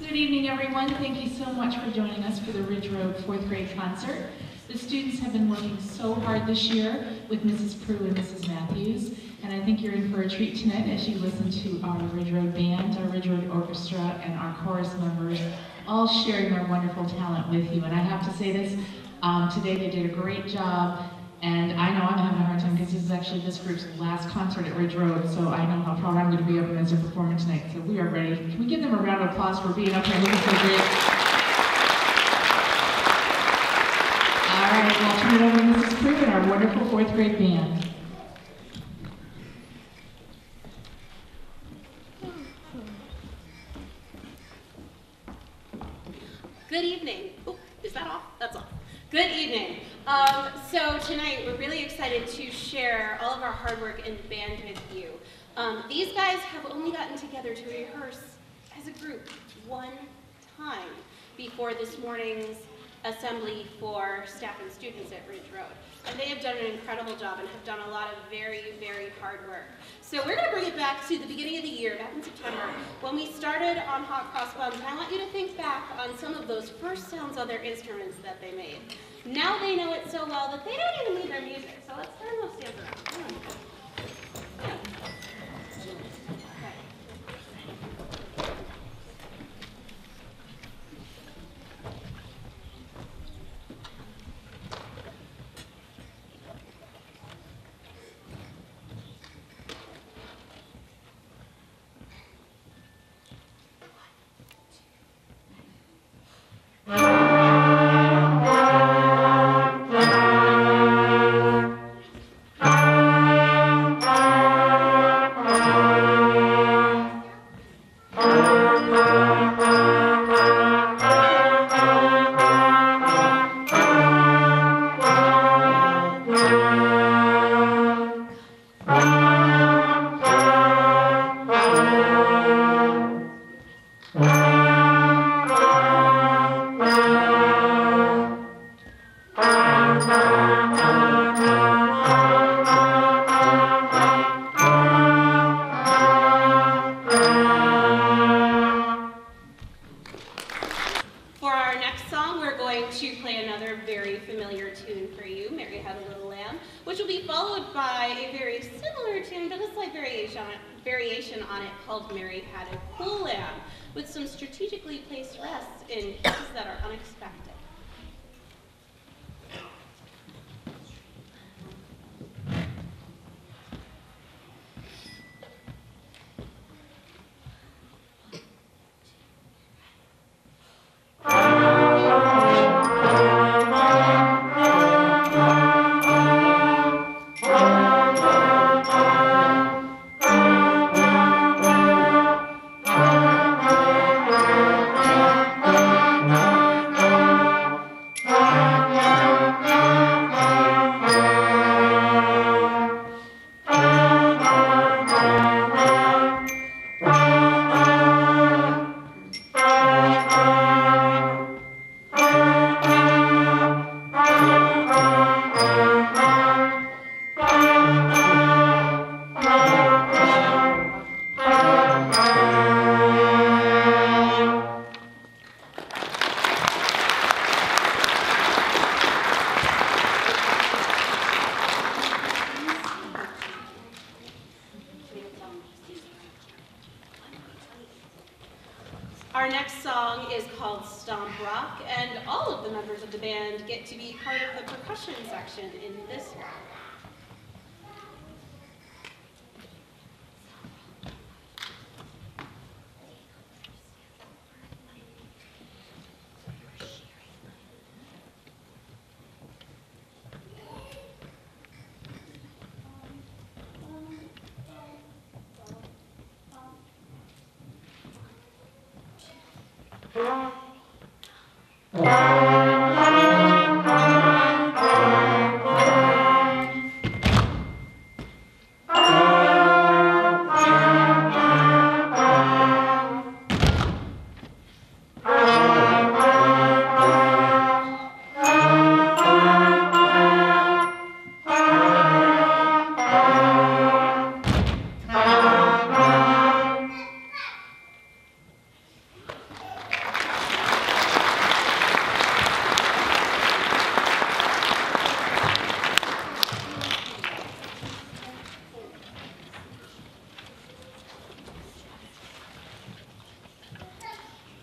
Good evening, everyone. Thank you so much for joining us for the Ridge Road 4th grade concert. The students have been working so hard this year with Mrs. Prue and Mrs. Matthews, and I think you're in for a treat tonight as you listen to our Ridge Road Band, our Ridge Road Orchestra, and our chorus members all sharing their wonderful talent with you. And I have to say this, today they did a great job, and I know I'm having a hard time because this is actually this group's last concert at Ridge Road, so I know how proud I'm going to be of them as a performer tonight. So we are ready. Can we give them a round of applause for being up here looking so great? All right, well, I'll turn it over to Mrs. Prue and our wonderful 4th grade band. Good evening. Oh, is that off? That's off. Good evening. So tonight we're really excited to share all of our hard work in the band with you. These guys have only gotten together to rehearse as a group one time before this morning's assembly for staff and students at Ridge Road. And they have done an incredible job and have done a lot of very, very hard work. So we're going to bring it back to the beginning of the year, back in September, when we started on Hot Cross Buns. And I want you to think back on some of those first sounds of their instruments that they made. Now they know it so well that they don't even need their music. So let's turn those stands around. Yeah. Variation on it called Mary Had a Cool Lamb, with some strategically placed rests in places that are unexpected. Our next song is called Stomp Rock, and all of the members of the band get to be part of the percussion section in this one.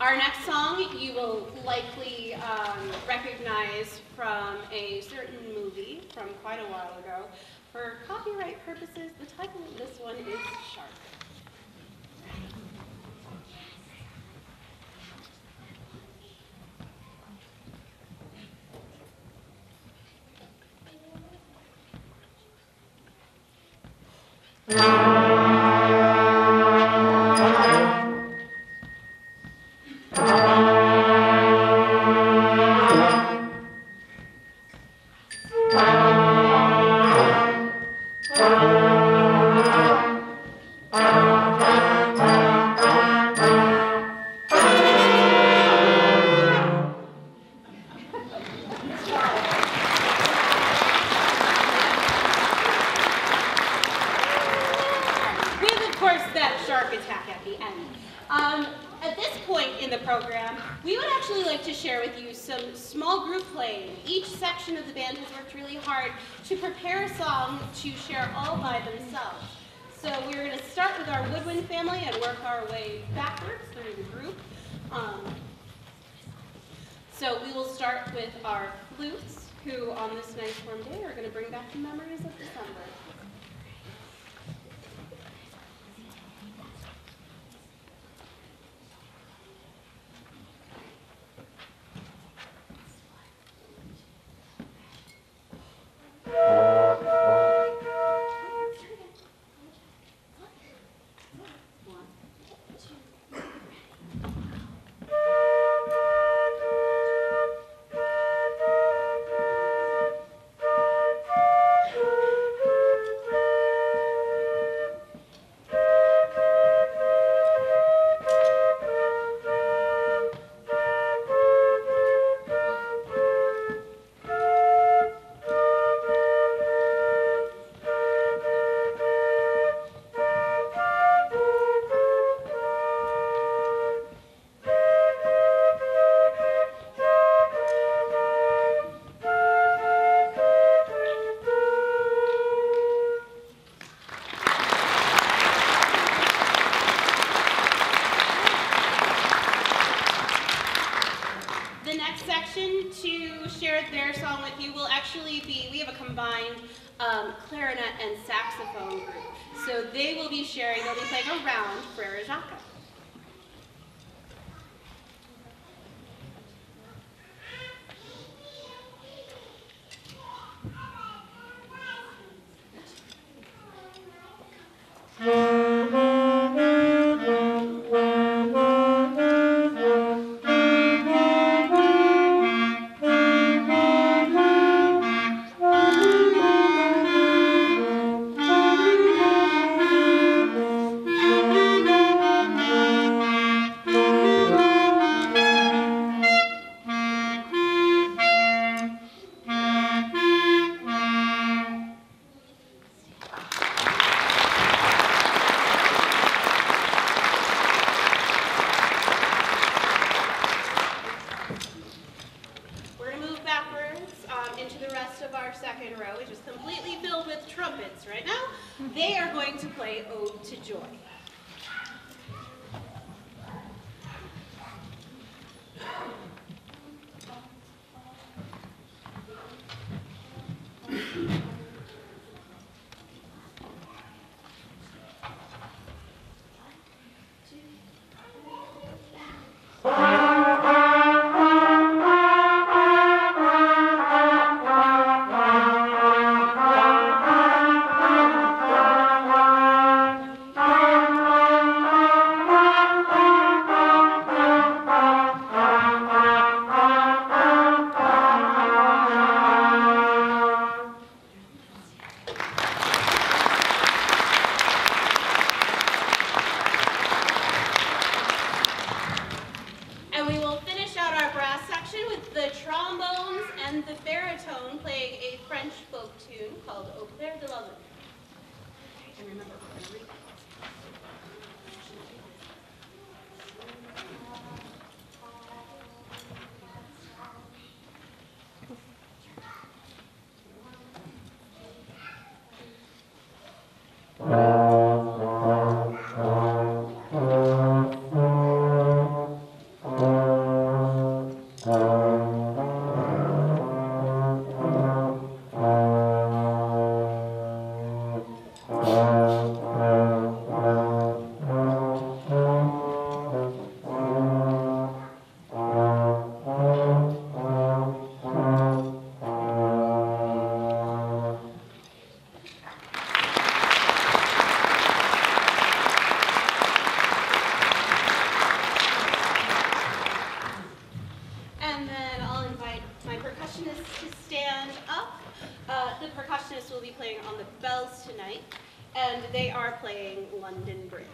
Our next song you will likely recognize from a certain movie from quite a while ago. For copyright purposes, the title of this one is Shark. At this point in the program, we would actually like to share with you some small group playing. Each section of the band has worked really hard to prepare a song to share all by themselves. So we're going to start with our woodwind family and work our way backwards through the group. So we will start with our flutes, who on this nice warm day are going to bring back the memories of December. To share their song with you will actually be, we have a combined clarinet and saxophone group. So they will be sharing, they'll be playing around Frere Jacques. Into the rest of our second row, which is completely filled with trumpets right now. They are going to play Ode to Joy. The trombones and the baritone playing a French folk tune called Au Clair de la Lune. And remember, we're going to read that. they are playing London Bridge.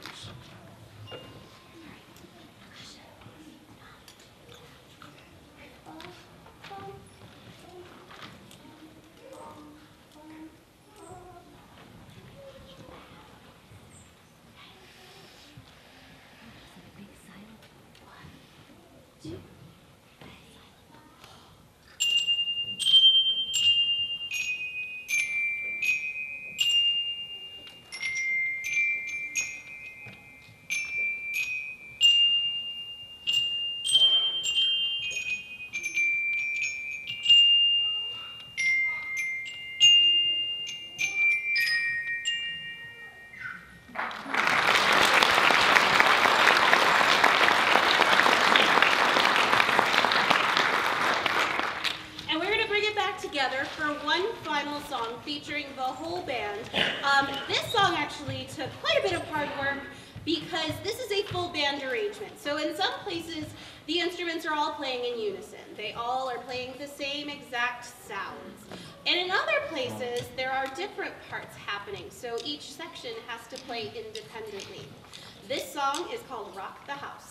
Together for one final song featuring the whole band. This song actually took quite a bit of hard work because this is a full band arrangement. So in some places, the instruments are all playing in unison. They all are playing the same exact sounds. And in other places, there are different parts happening, so each section has to play independently. This song is called Rock the House.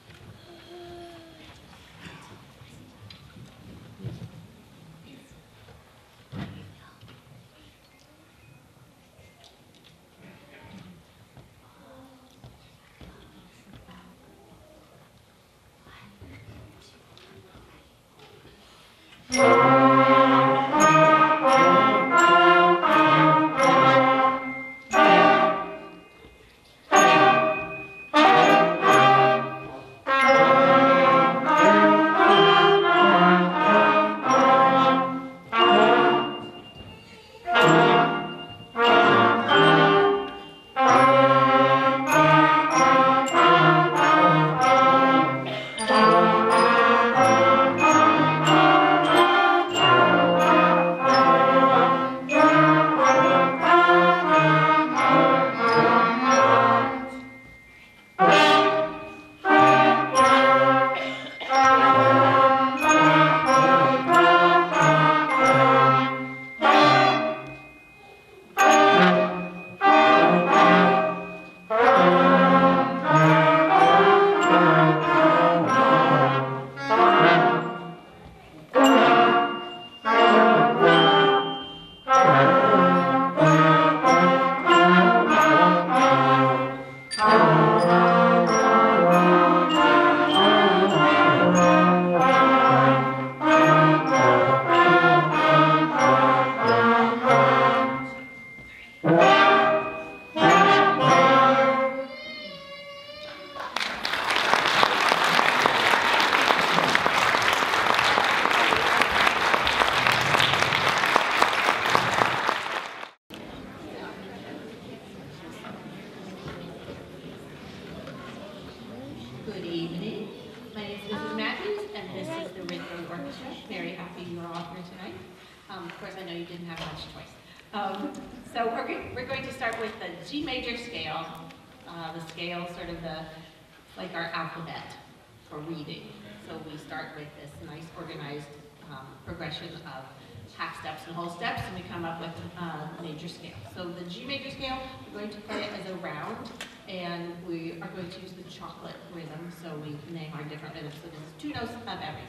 Good evening. My name is Mrs. Matthews, and this is the Ridge Road Orchestra. Very happy you're all here tonight. Of course, I know you didn't have much choice. So we're going to start with the G major scale. The scale, sort of like our alphabet for reading. So we start with this nice organized progression of half steps and whole steps, and we come up with a major scale. So the G major scale, we're going to play it as a round, and we are going to use the chocolate rhythm, so we name our different rhythms. So this is 2 notes of everything.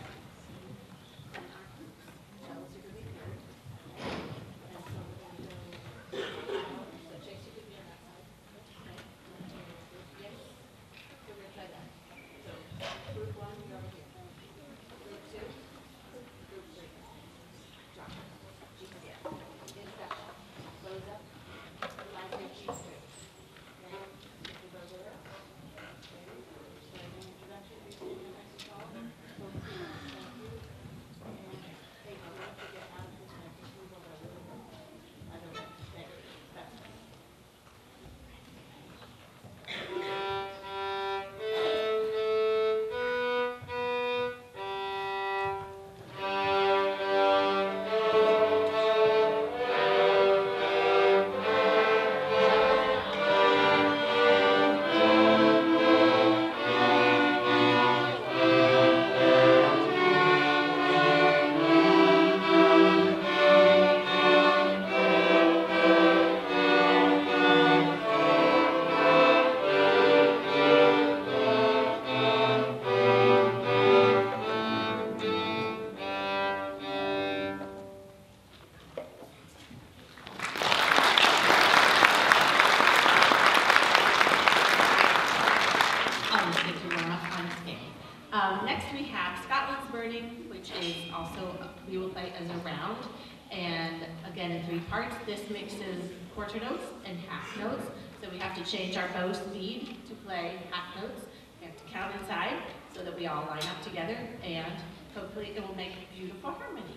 as a round. And again, in 3 parts, this mixes quarter notes and half notes. So we have to change our bow speed to play half notes. We have to count inside so that we all line up together, and hopefully it will make beautiful harmony.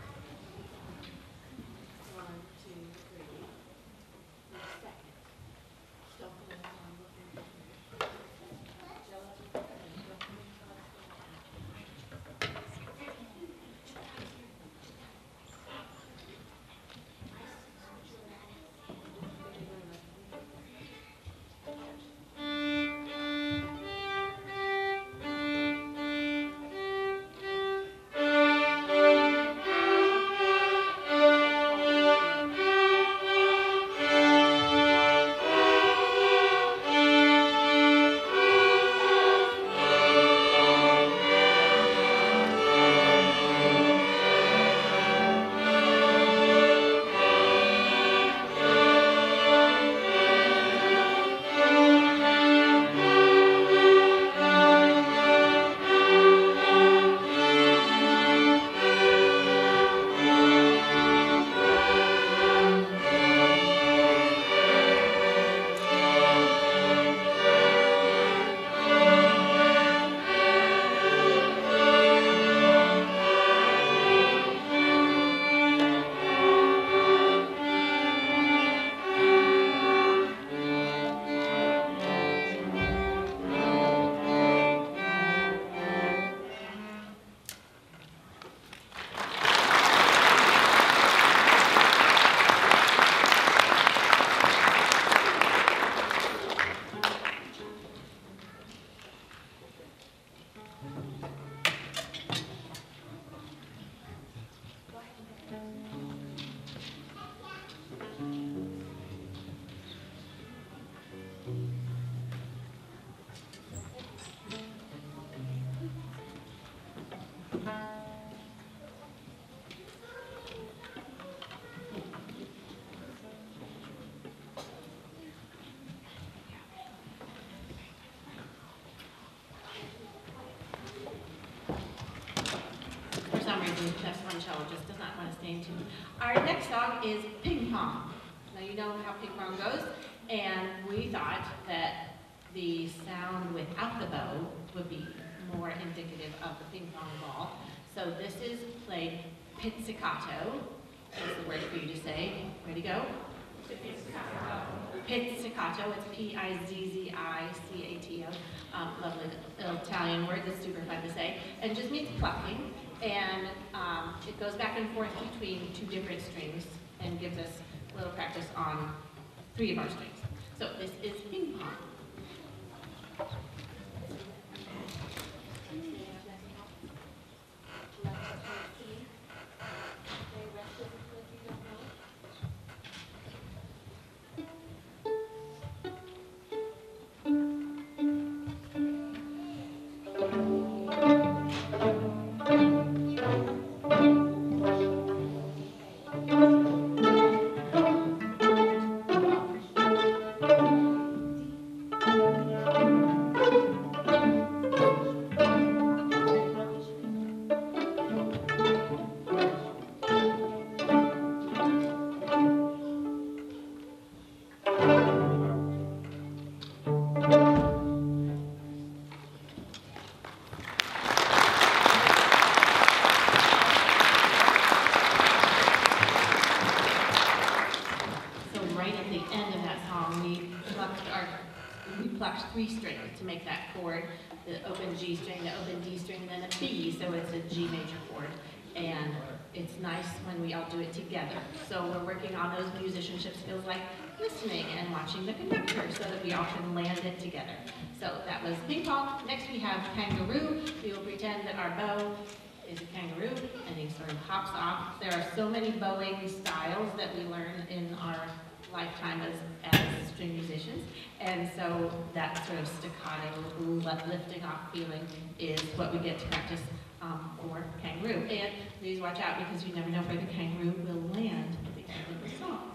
1, 2, 3. Second. Don't go on looking. For some reason, Chef Moncello just does not want to stay in tune. Our next song is Ping Pong. Now you know how ping pong goes, and we thought that the sound without the bow would be more indicative of the ping pong ball. So this is played pizzicato. That's the word for you to say. Ready, go? Pizzicato. It's P-I-Z-Z-I-C-A-T-O. Lovely Italian word that's super fun to say. And it just means plucking. And it goes back and forth between 2 different strings and gives us a little practice on 3 of our strings. So this is ping pong. plucked 3 strings to make that chord, the open G string, the open D string, and then a B, so it's a G major chord. And it's nice when we all do it together. So we're working on those musicianship skills like listening and watching the conductor so that we all can land it together. So that was ping pong. Next we have kangaroo. We will pretend that our bow is a kangaroo and he sort of hops off. There are so many bowing styles that we learn in our lifetime as string musicians. And so that sort of staccato, lifting off feeling is what we get to practice for kangaroo. And please watch out because you never know where the kangaroo will land at the end of the song.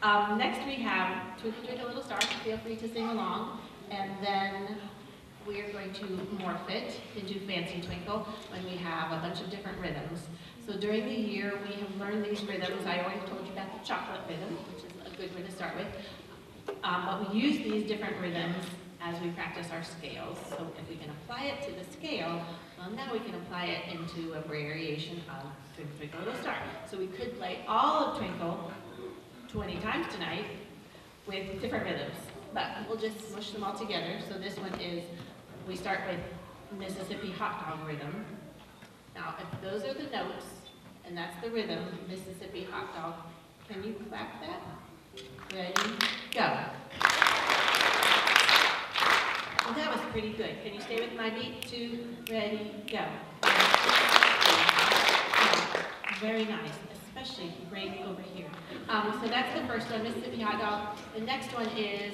Next we have Twinkle Twinkle Little Star. Feel free to sing along. And then we are going to morph it into Fancy Twinkle when we have a bunch of different rhythms. So during the year we have learned these rhythms. I already told you about the chocolate rhythm, which is a good one to start with. But we use these different rhythms as we practice our scales. So if we can apply it to the scale, well, now we can apply it into a variation of Twinkle Twinkle Little Star. So we could play all of Twinkle 20 times tonight with different rhythms, but we'll just smush them all together. So this one is, we start with Mississippi Hot Dog rhythm. Now, if those are the notes, and that's the rhythm, Mississippi Hot Dog, can you clap that? Ready, go. Well, that was pretty good. Can you stay with my beat? 2, ready, go. Very nice, especially great over here. So that's the first one, Mississippi Hot Dog. The next one is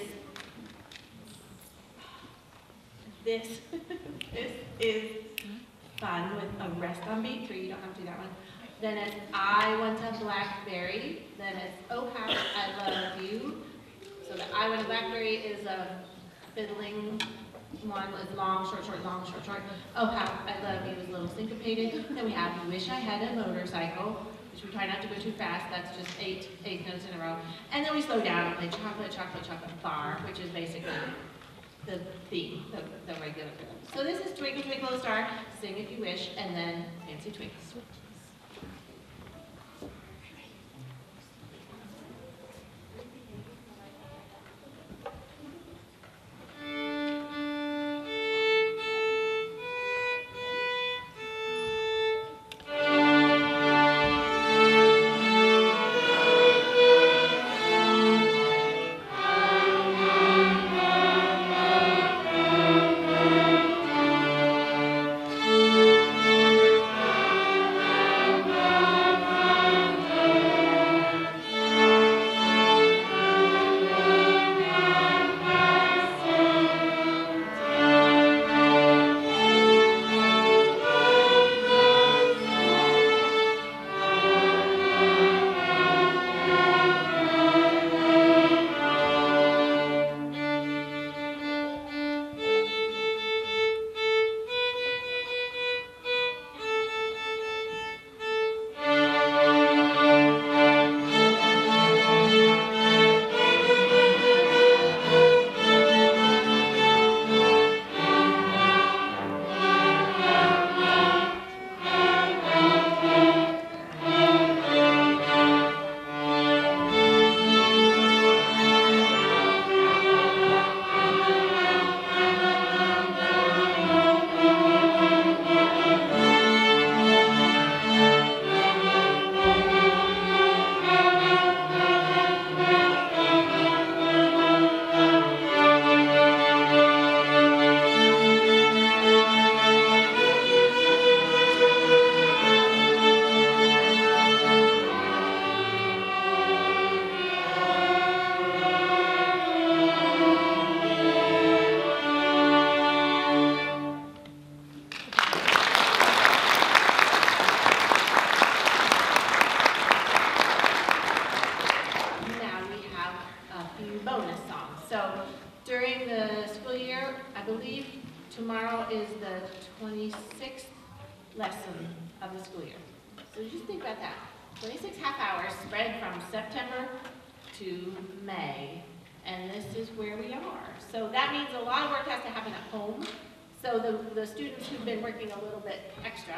this. This is fun with a rest on beat 3. You don't have to do that one. Then it's I Want a Blackberry. Then it's Oh How I Love You. So the I Want a Blackberry is a fiddling one with long, short, short, long, short, short. Oh How I Love You is a little syncopated. Then we have Wish I Had a Motorcycle, which we try not to go too fast. That's just eight notes in a row. And then we slow down and play Chocolate, Chocolate, Chocolate Bar, which is basically the theme, the regular rhythm. So this is Twinkle Twinkle Little Star, Sing If You Wish, and then Fancy Twinkle. Tomorrow is the 26th lesson of the school year. So just think about that. 26 half hours spread from September to May, and this is where we are. So that means a lot of work has to happen at home. So the students who've been working a little bit extra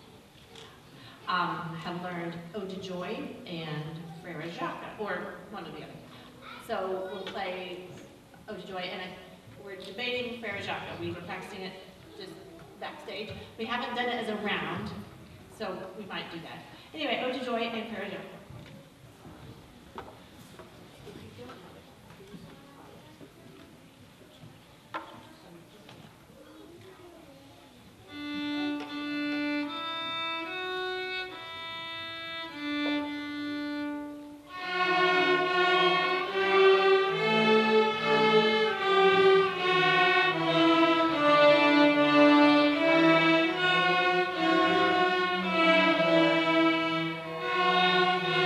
have learned Ode to Joy and Frere Jacques, or one or the other. So we'll play Ode to Joy, and we're debating Frere Jacques. We were practicing it just backstage. We haven't done it as a round, so we might do that. Anyway, Ode to Joy and Frere Jacques. Thank you.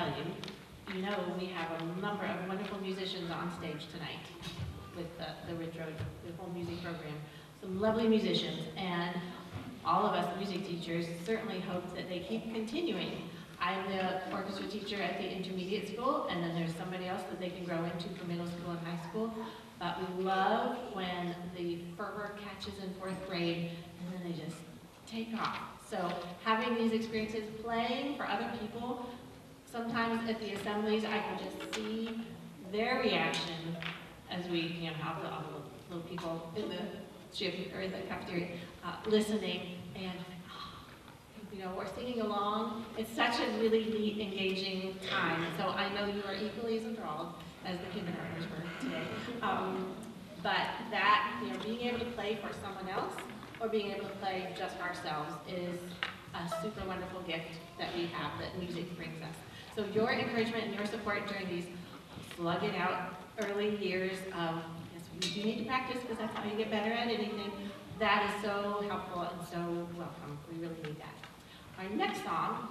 tell you, you know we have a number of wonderful musicians on stage tonight with the Ridge Road, the whole music program. Some lovely musicians, and all of us music teachers certainly hope that they keep continuing. I'm the orchestra teacher at the intermediate school, and then there's somebody else that they can grow into for middle school and high school. But we love when the fervor catches in 4th grade, and then they just take off. So having these experiences, playing for other people, sometimes at the assemblies I can just see their reaction as we have all the little people in the gym or in the cafeteria listening, and we're singing along. It's such a really neat, engaging time. So I know you are equally as enthralled as the kindergartners were today. But that, being able to play for someone else or being able to play just for ourselves is a super wonderful gift that we have that music brings us. So your encouragement and your support during these slug it out early years of, yes, we do need to practice because that's how you get better at anything. That is so helpful and so welcome. We really need that. Our next song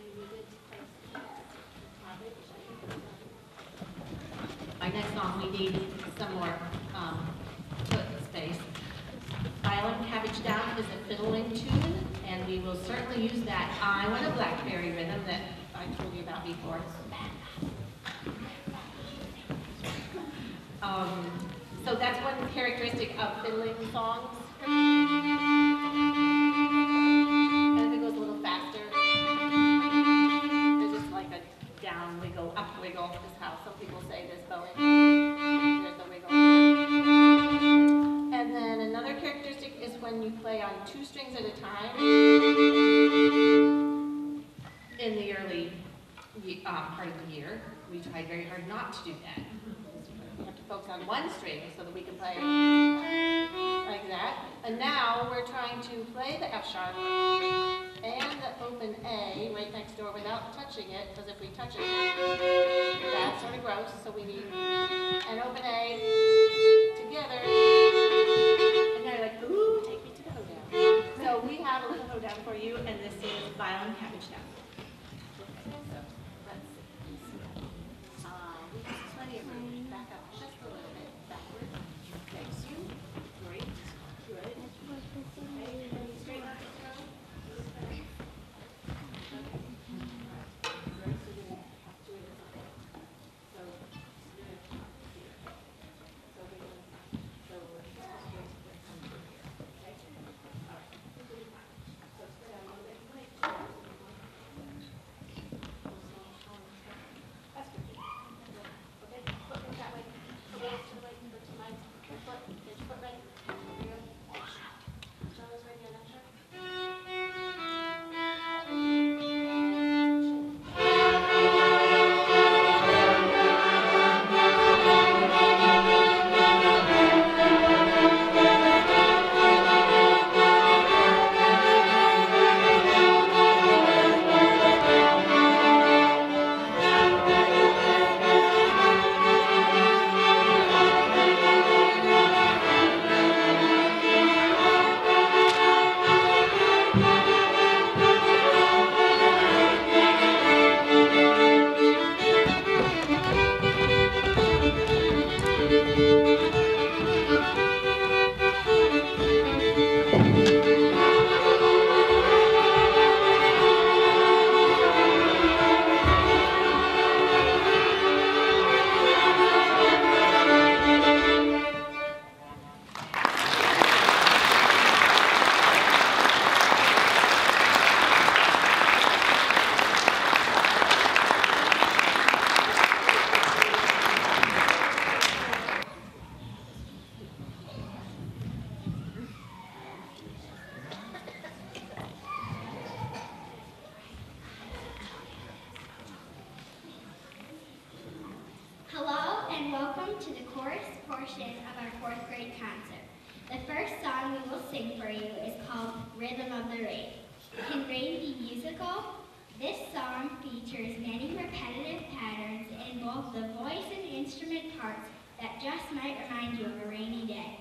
we need some more foot space. Violin Cabbage Down is a fiddling tune, and we will certainly use that I Want a Blackberry rhythm that I told you about before. So that's one characteristic of fiddling songs. And if it goes a little faster, there's just like a down wiggle, up wiggle, is how some people say this bowing. There's the wiggle. And then another characteristic is when you play on 2 strings at a time. In the early part of the year, we tried very hard not to do that. We have to focus on 1 string so that we can play like that. And now we're trying to play the F sharp and the open A right next door without touching it, because if we touch it, that's sort of gross. So we need an open A together. And they're like, ooh, take me to the hoedown. So we have a little hoedown for you, and this is Violin Cabbage Down. Back up just a little bit backward. Thanks you. Great. Good. Okay. Straighten out the throat. Okay. Right. So you're going to have to do it this way. So you're going to so we're going to so we're going to come through here. Okay. All right. So spread out a little bit. That's good. Okay, foot goes that way. To the right, to my foot. Get your foot right. There you go. Shoulders right here, next Hello and welcome to the chorus portion of our 4th grade concert. The first song we will sing for you is called Rhythm of the Rain. Can rain be musical? This song features many repetitive patterns in both the voice and instrument parts that just might remind you of a rainy day.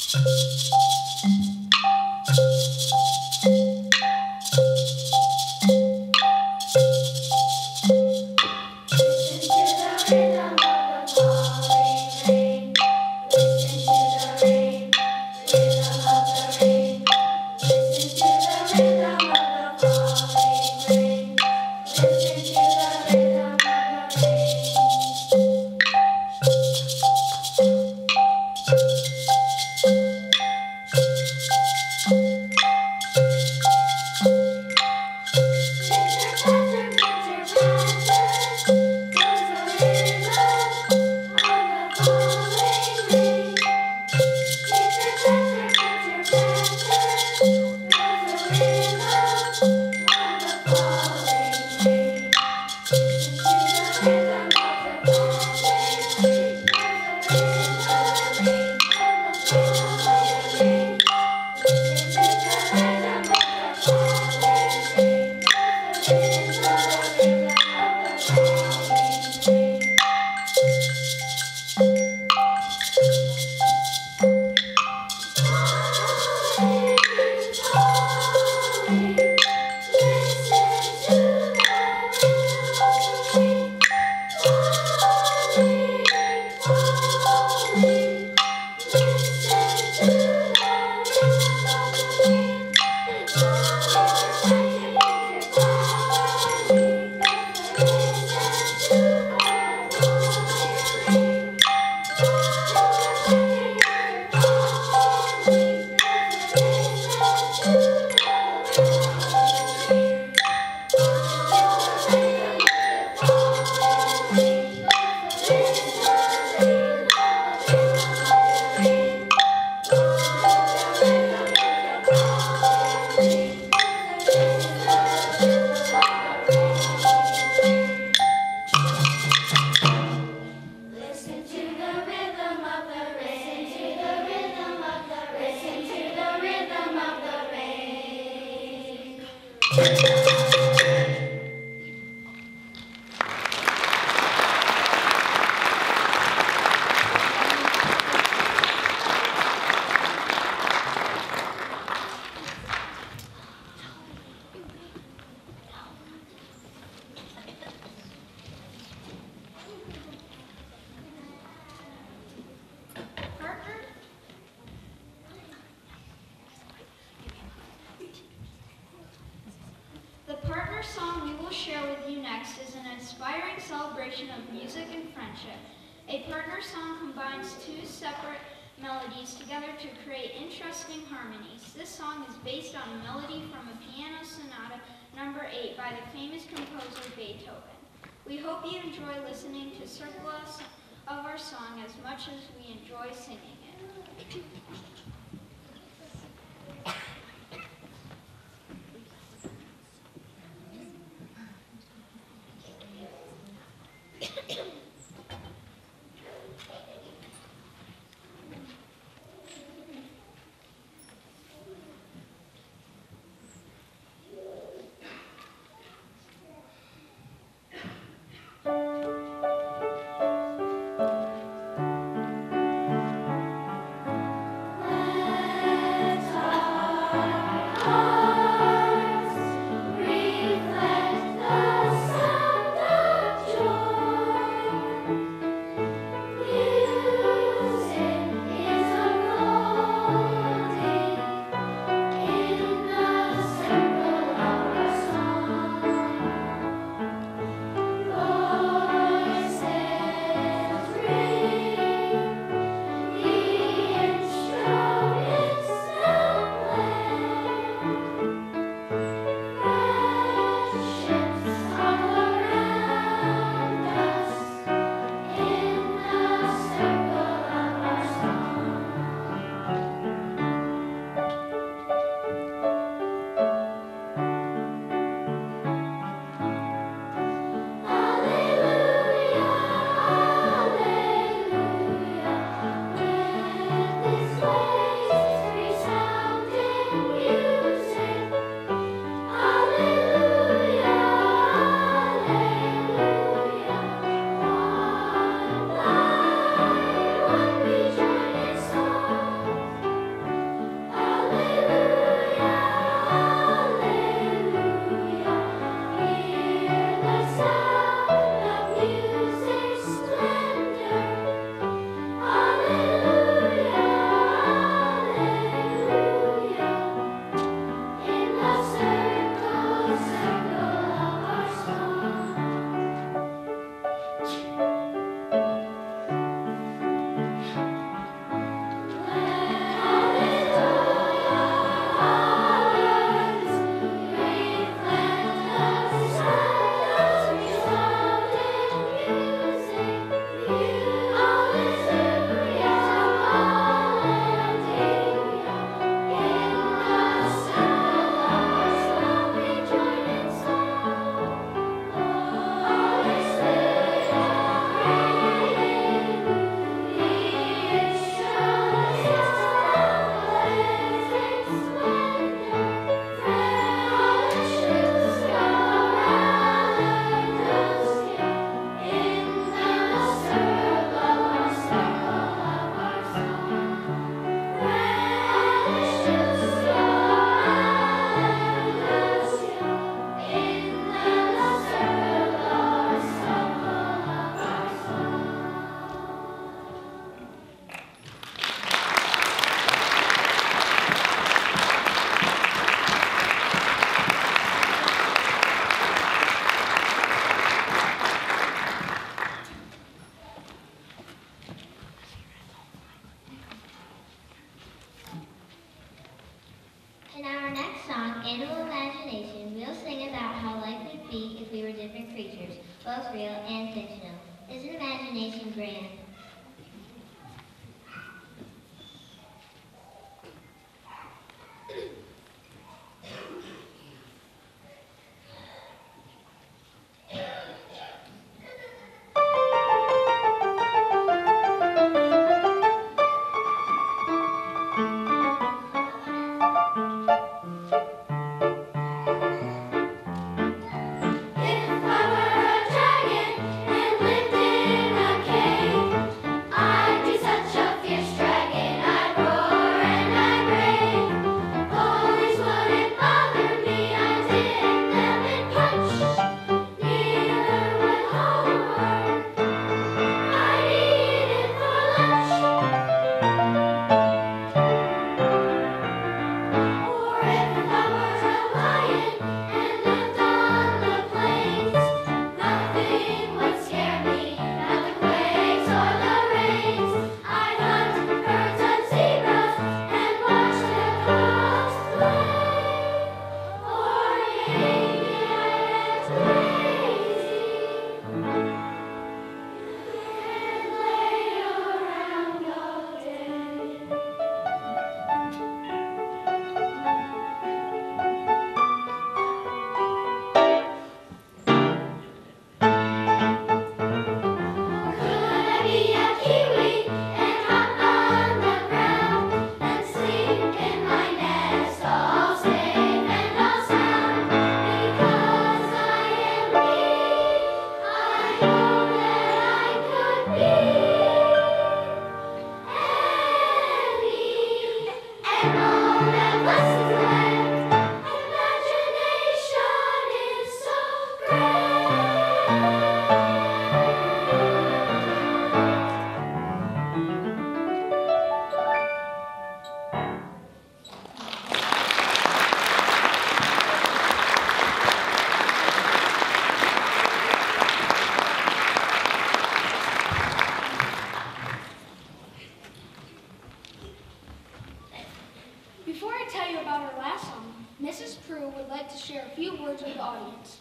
The partner song we will share with you next is an inspiring celebration of music and friendship. A partner song combines two separate melodies together to create interesting harmonies. This song is based on a melody from a piano sonata number 8 by the famous composer Beethoven. We hope you enjoy listening to surplus of our song as much as we enjoy singing it. When both real and fictional. Is an imagination grand? Before I tell you about our last song, Mrs. Prue would like to share a few words with the audience.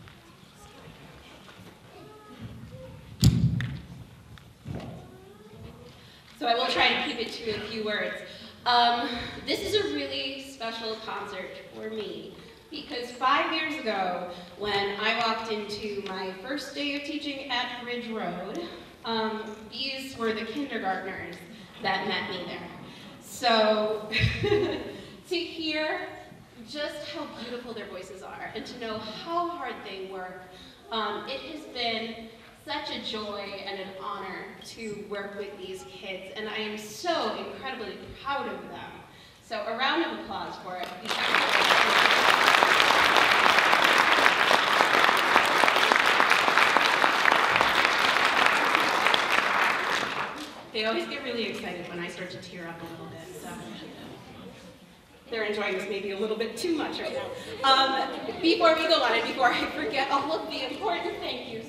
So I will try and keep it to a few words. This is a really special concert for me because 5 years ago, when I walked into my first day of teaching at Ridge Road, these were the kindergartners that met me there. So to hear just how beautiful their voices are and to know how hard they work, it has been such a joy and an honor to work with these kids, and I am so incredibly proud of them. So a round of applause for it. They always get really excited when I start to tear up a little bit, so they're enjoying this maybe a little bit too much right now. Before we go on and before I forget all of the important thank yous,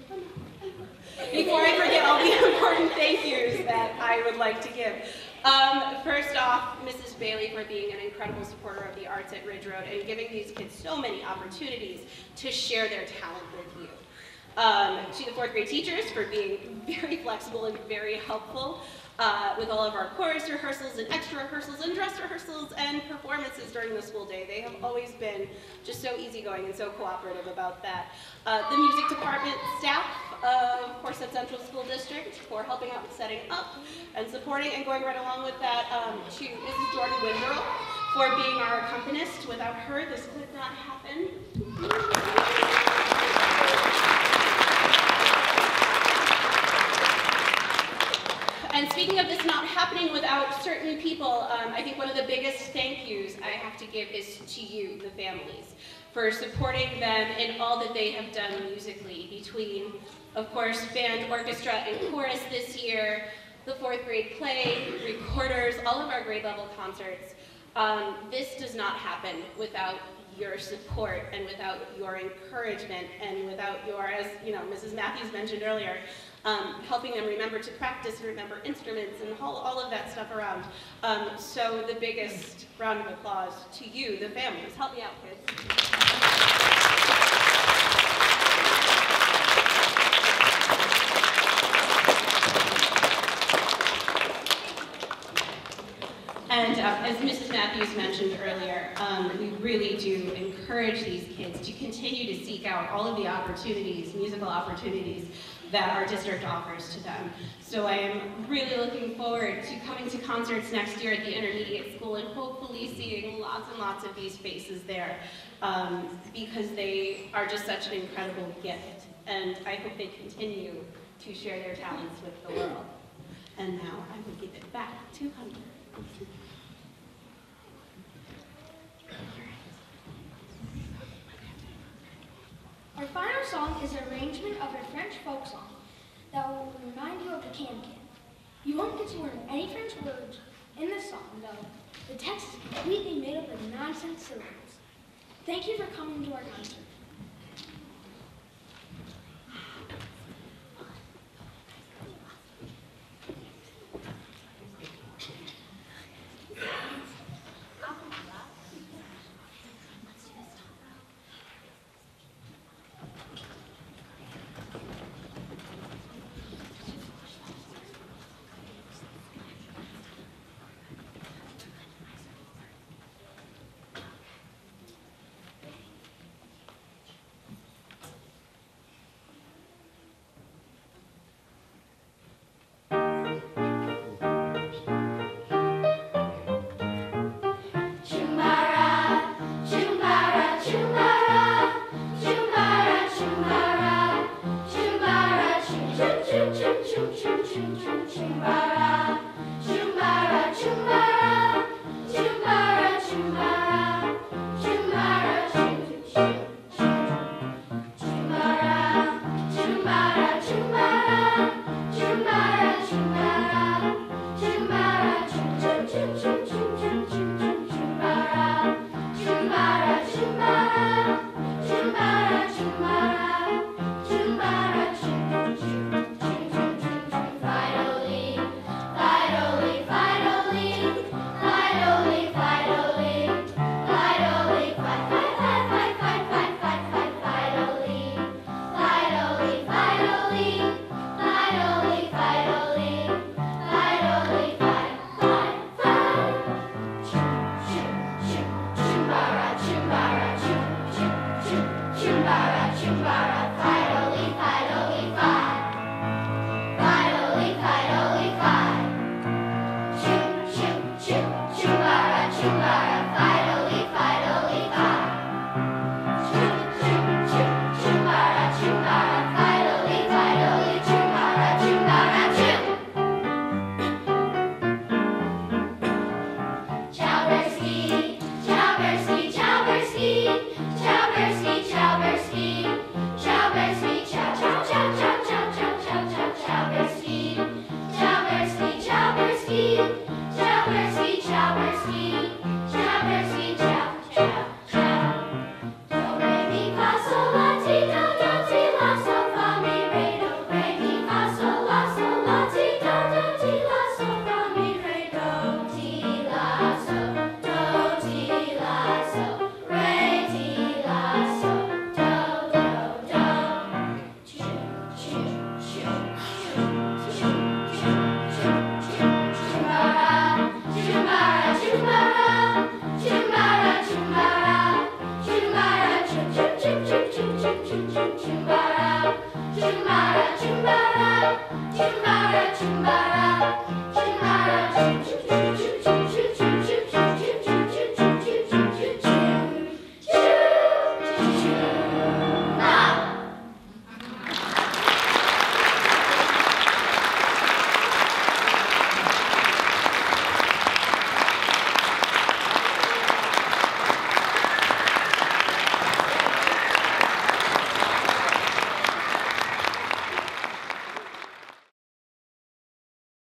that I would like to give. First off, Mrs. Bailey for being an incredible supporter of the arts at Ridge Road and giving these kids so many opportunities to share their talent with you. To the fourth grade teachers for being very flexible and very helpful with all of our chorus rehearsals and extra rehearsals and dress rehearsals and performances during the school day. They have always been just so easygoing and so cooperative about that. The music department staff of Corset Central School District for helping out with setting up and supporting and going right along with that. To Mrs. Jordan Windrow for being our accompanist. Without her, this could not happen. And speaking of this not happening without certain people, I think one of the biggest thank yous I have to give is to you, the families, for supporting them in all that they have done musically between, of course, band, orchestra, and chorus this year, the fourth grade play, recorders, all of our grade level concerts. This does not happen without your support and without your encouragement and without your, as you know, Mrs. Matthews mentioned earlier, helping them remember to practice and remember instruments and all of that stuff around. So the biggest round of applause to you, the families. Help me out, kids. And as Mrs. Matthews mentioned earlier, we really do encourage these kids to continue to seek out all of the opportunities, musical opportunities, that our district offers to them. So I am really looking forward to coming to concerts next year at the intermediate school and hopefully seeing lots and lots of these faces there because they are just such an incredible gift. And I hope they continue to share their talents with the world. And now I will give it back to Hunter. Our final song is an arrangement of a French folk song that will remind you of the can-can. You won't get to learn any French words in this song, though. The text is completely made up of nonsense syllables. Thank you for coming to our concert.